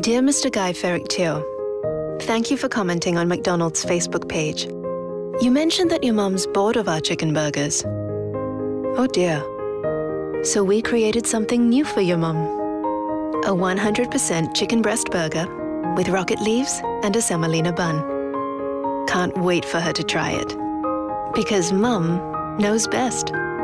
Dear Mr. Guy Ferrick-Teo, thank you for commenting on McDonald's Facebook page. You mentioned that your mom's bored of our chicken burgers. Oh dear. So we created something new for your mom. A 100% chicken breast burger with rocket leaves and a semolina bun. Can't wait for her to try it. Because Mum knows best.